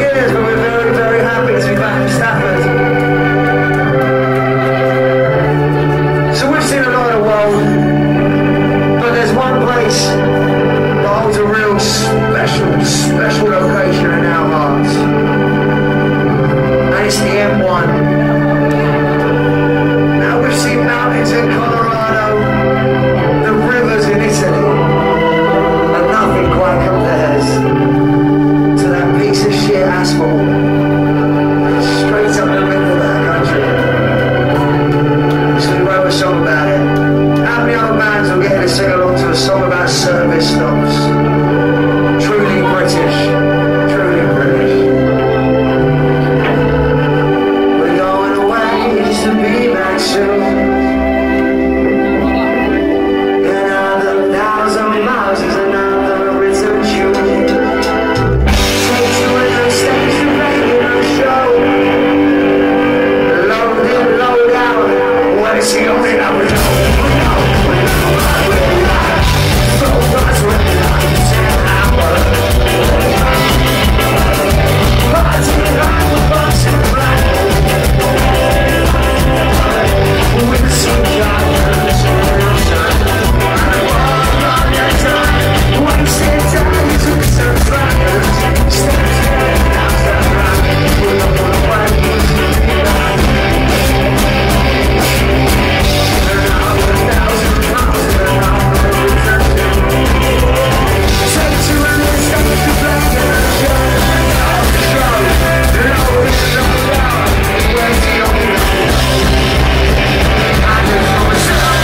years, but we're very, very happy to be back in Stafford. So we've seen a lot of the world, but there's one place that holds a real special location in our hearts. And it's the M1. Now we've seen mountains in Colorado, the rivers in Italy, and nothing quite compares to that piece of shit asphalt straight up the middle of that country. So we wrote a song about it. How many other bands will get to sing along to a song about service stops? Truly British. Truly British. We're going away to be back soon. Another 1,000 miles is another return tune. Take you in the station, making a show. Load in, load out. What is he only now? We know. So much with the lights and hours. Party like a bunch of black. With some giants on your side. I walk on your time. Wasted time to some flyers. Stepping out the rock. We don't want to fight. Another 1,000 miles and another return. Take to an instant to black and show. Where's the only I just want to stop.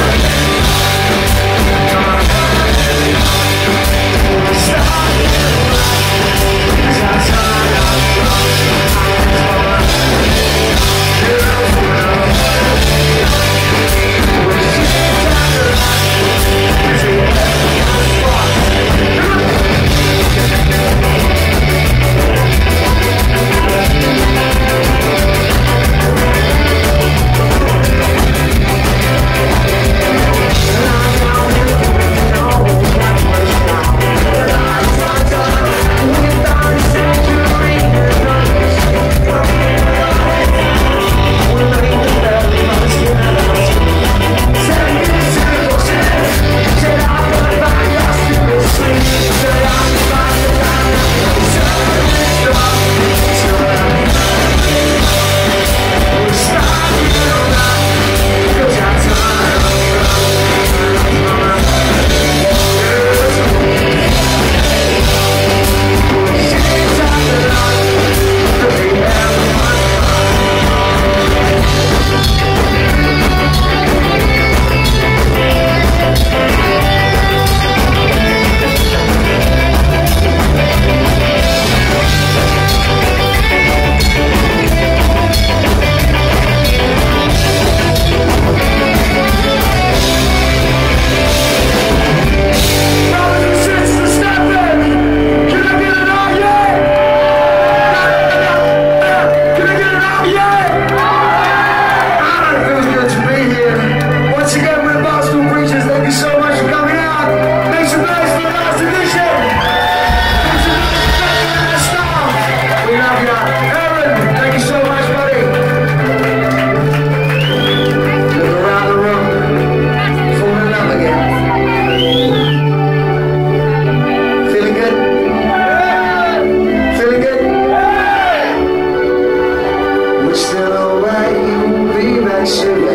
Still away, be back soon.